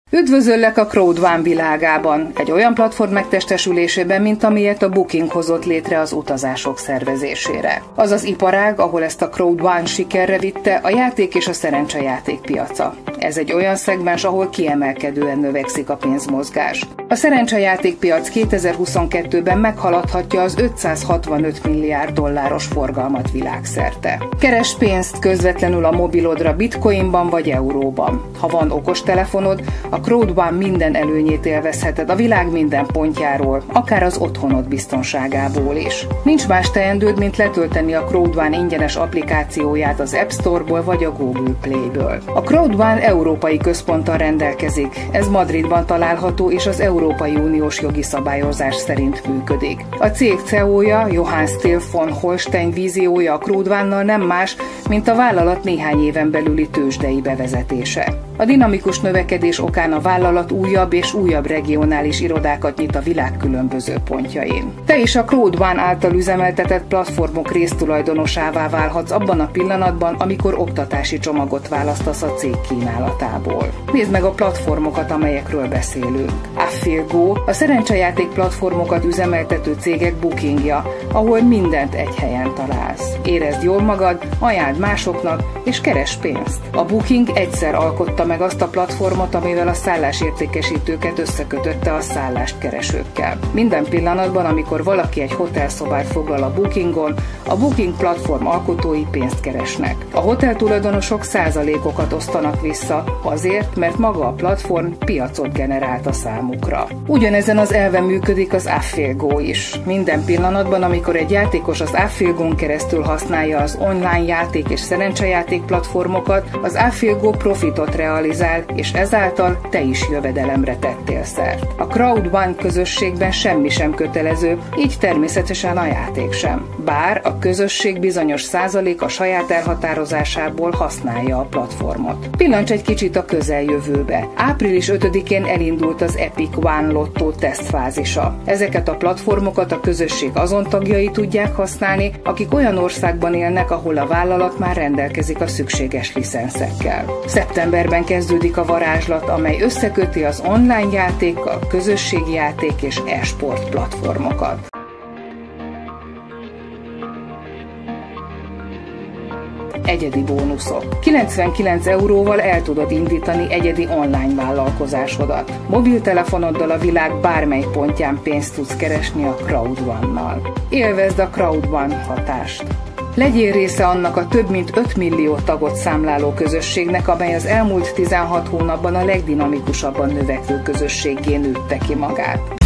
Üdvözöllek a Crowd1 világában, egy olyan platform megtestesülésében, mint amilyet a Booking hozott létre az utazások szervezésére. Az az iparág, ahol ezt a Crowd1 sikerre vitte, a játék és a szerencsejáték piaca. Ez egy olyan szegmens, ahol kiemelkedően növekszik a pénzmozgás. A szerencsejátékpiac 2022-ben meghaladhatja az $565 milliárd forgalmat világszerte. Keresd pénzt közvetlenül a mobilodra bitcoinban vagy euróban. Ha van okostelefonod, a Crowd1 minden előnyét élvezheted a világ minden pontjáról, akár az otthonod biztonságából is. Nincs más teendőd, mint letölteni a Crowd1 ingyenes applikációját az App Store-ból vagy a Google Play-ből. A Crowd1 európai központtal rendelkezik, ez Madridban található és az Európai Uniós jogi szabályozás szerint működik. A cég CEO-ja, Johann Steele von Holstein víziója a Crowd1-nal nem más, mint a vállalat néhány éven belüli tőzsdei bevezetése. A dinamikus növekedés okán a vállalat újabb és újabb regionális irodákat nyit a világ különböző pontjain. Te is a Crowd1 által üzemeltetett platformok résztulajdonosává válhatsz abban a pillanatban, amikor oktatási csomagot választasz a cég kínálatából. Nézd meg a platformokat, amelyekről beszélünk. AffiliGo, a szerencsejáték platformokat üzemeltető cégek bookingja, ahol mindent egy helyen találsz. Érezd jól magad, ajánld másoknak, és keresd pénzt. A Booking egyszer alkotta meg azt a platformot, amivel a szállásértékesítőket összekötötte a szállást keresőkkel. Minden pillanatban, amikor valaki egy hotelszobát foglal a Bookingon, a Booking platform alkotói pénzt keresnek. A hoteltulajdonosok százalékokat osztanak vissza azért, mert maga a platform piacot generált a számukra. Ugyanezen az elven működik az AffiliGo is. Minden pillanatban, amikor egy játékos az AffiliGon keresztül használja az online játék és szerencsejáték platformokat, az AffiliGo profitot realizál, és ezáltal te is jövedelemre tettél szert. A Crowd1 közösségben semmi sem kötelező, így természetesen a játék sem. Bár a közösség bizonyos százalék a saját elhatározásából használja a platformot. Pillancs egy kicsit a közeljövőbe. Április 5-én elindult az Epic One Lotto tesztfázisa. Ezeket a platformokat a közösség azon tagjai tudják használni, akik olyan országban élnek, ahol a vállalat már rendelkezik a szükséges licenszekkel. Szeptemberben kezdődik a varázslat, amely összeköti az online játékkal, közösségi játék és e-sport platformokat. Egyedi bónuszok. 99 euróval el tudod indítani egyedi online vállalkozásodat. Mobiltelefonoddal a világ bármely pontján pénzt tudsz keresni a Crowd1-nal. Élvezd a Crowd1 hatást. Legyél része annak a több mint 5 millió tagot számláló közösségnek, amely az elmúlt 16 hónapban a legdinamikusabban növekvő közösséggé nőtte ki magát.